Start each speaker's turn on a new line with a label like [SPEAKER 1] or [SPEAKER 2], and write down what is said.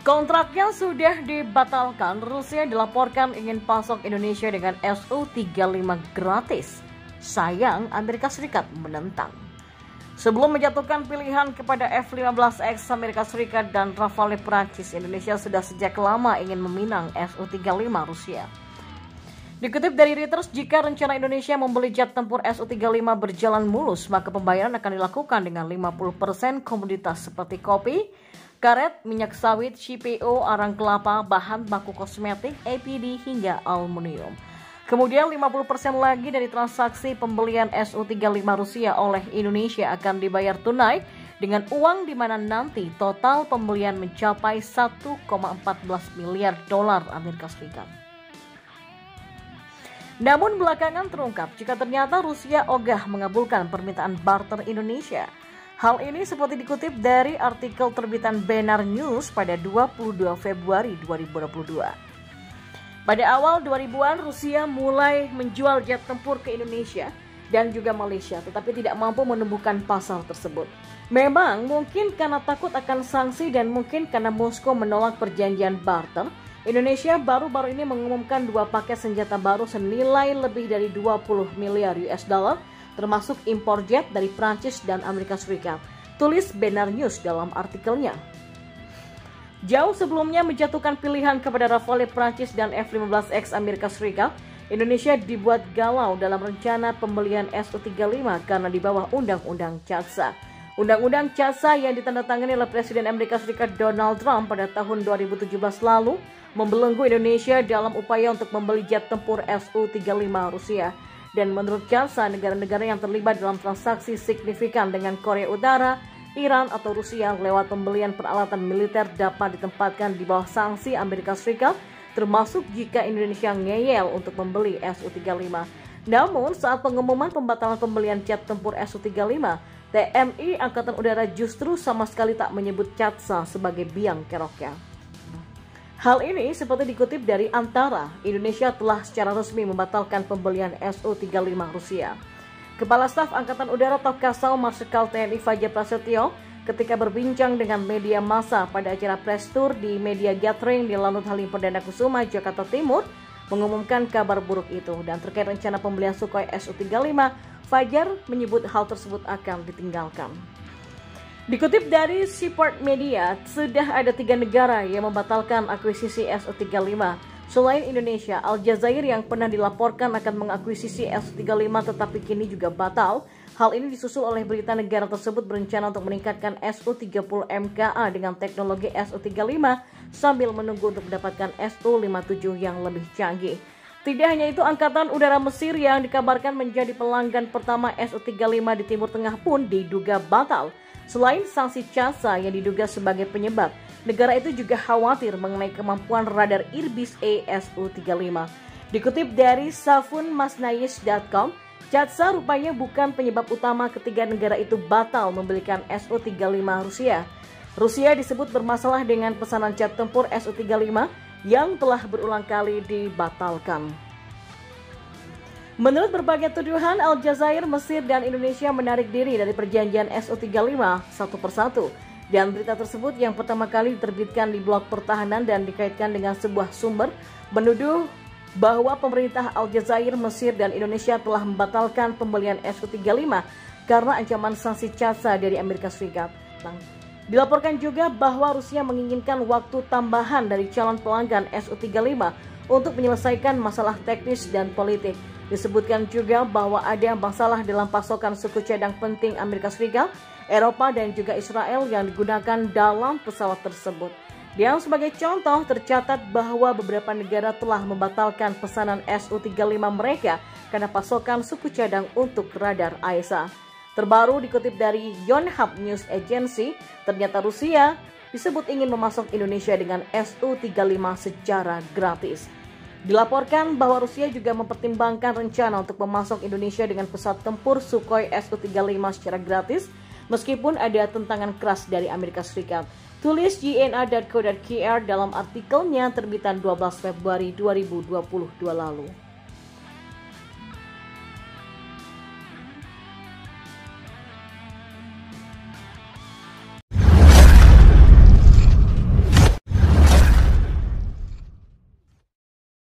[SPEAKER 1] Kontraknya sudah dibatalkan. Rusia dilaporkan ingin pasok Indonesia dengan Su-35 gratis. Sayang, Amerika Serikat menentang. Sebelum menjatuhkan pilihan kepada F-15X Amerika Serikat dan Rafale Prancis, Indonesia sudah sejak lama ingin meminang Su-35 Rusia. Dikutip dari Reuters, jika rencana Indonesia membeli jet tempur Su-35 berjalan mulus, maka pembayaran akan dilakukan dengan 50% komoditas seperti kopi, karet, minyak sawit, CPO, arang kelapa, bahan baku kosmetik, APD, hingga aluminium. Kemudian 50% lagi dari transaksi pembelian Su-35 Rusia oleh Indonesia akan dibayar tunai dengan uang di mana nanti total pembelian mencapai 1,14 miliar dolar Amerika Serikat. Namun belakangan terungkap jika ternyata Rusia ogah mengabulkan permintaan barter Indonesia. Hal ini seperti dikutip dari artikel terbitan Benar News pada 22 Februari 2022. Pada awal 2000-an, Rusia mulai menjual jet tempur ke Indonesia dan juga Malaysia, tetapi tidak mampu menumbuhkan pasar tersebut. Memang mungkin karena takut akan sanksi dan mungkin karena Moskow menolak perjanjian barter, Indonesia baru-baru ini mengumumkan 2 paket senjata baru senilai lebih dari 20 miliar US dollar, termasuk impor jet dari Prancis dan Amerika Serikat. Tulis Benar News dalam artikelnya. Jauh sebelumnya menjatuhkan pilihan kepada Rafale Prancis dan F-15X Amerika Serikat, Indonesia dibuat galau dalam rencana pembelian Su-35 karena di bawah Undang-Undang CATSA. Undang-Undang CATSA yang ditandatangani oleh Presiden Amerika Serikat Donald Trump pada tahun 2017 lalu membelenggu Indonesia dalam upaya untuk membeli jet tempur Su-35 Rusia. Dan menurut CATSA, negara-negara yang terlibat dalam transaksi signifikan dengan Korea Utara, Iran atau Rusia lewat pembelian peralatan militer dapat ditempatkan di bawah sanksi Amerika Serikat, termasuk jika Indonesia ngeyel untuk membeli Su-35. Namun, saat pengumuman pembatalan pembelian jet tempur Su-35, TNI Angkatan Udara justru sama sekali tak menyebut CATSA sebagai biang keroknya. Hal ini seperti dikutip dari Antara, Indonesia telah secara resmi membatalkan pembelian Su-35 Rusia. Kepala Staf Angkatan Udara Kasau Marsikal TNI Fajar Prasetyo ketika berbincang dengan media massa pada acara press tour di Media Gathering di Lanut Halim Perdana Kusuma, Jakarta Timur, mengumumkan kabar buruk itu. Dan terkait rencana pembelian Sukhoi Su-35, Fajar menyebut hal tersebut akan ditinggalkan. Dikutip dari Seaport Media, sudah ada 3 negara yang membatalkan akuisisi Su-35. Selain Indonesia, Aljazair yang pernah dilaporkan akan mengakuisisi Su-35 tetapi kini juga batal. Hal ini disusul oleh berita negara tersebut berencana untuk meningkatkan Su-30 MKA dengan teknologi Su-35 sambil menunggu untuk mendapatkan Su-57 yang lebih canggih. Tidak hanya itu, Angkatan Udara Mesir yang dikabarkan menjadi pelanggan pertama Su-35 di Timur Tengah pun diduga batal. Selain sanksi CATSA yang diduga sebagai penyebab, negara itu juga khawatir mengenai kemampuan radar Irbis A Su-35. Dikutip dari safunmasnayis.com, CATSA rupanya bukan penyebab utama ketiga negara itu batal membelikan Su-35 Rusia. Rusia disebut bermasalah dengan pesanan jet tempur Su-35 yang telah berulang kali dibatalkan. Menurut berbagai tuduhan, Aljazair, Mesir, dan Indonesia menarik diri dari perjanjian Su-35 satu persatu. Dan berita tersebut yang pertama kali diterbitkan di blog pertahanan dan dikaitkan dengan sebuah sumber menuduh bahwa pemerintah Aljazair, Mesir, dan Indonesia telah membatalkan pembelian Su-35 karena ancaman sanksi CATSA dari Amerika Serikat. Dilaporkan juga bahwa Rusia menginginkan waktu tambahan dari calon pelanggan Su-35 untuk menyelesaikan masalah teknis dan politik. Disebutkan juga bahwa ada masalah dalam pasokan suku cadang penting Amerika Serikat, Eropa, dan juga Israel yang digunakan dalam pesawat tersebut. Dan sebagai contoh, tercatat bahwa beberapa negara telah membatalkan pesanan Su-35 mereka karena pasokan suku cadang untuk radar AESA. Terbaru dikutip dari Yonhap News Agency, ternyata Rusia disebut ingin memasok Indonesia dengan Su-35 secara gratis. Dilaporkan bahwa Rusia juga mempertimbangkan rencana untuk memasok Indonesia dengan pesawat tempur Sukhoi Su-35 secara gratis, meskipun ada tentangan keras dari Amerika Serikat. Tulis jna.co.kr dalam artikelnya terbitan 12 Februari 2022 lalu.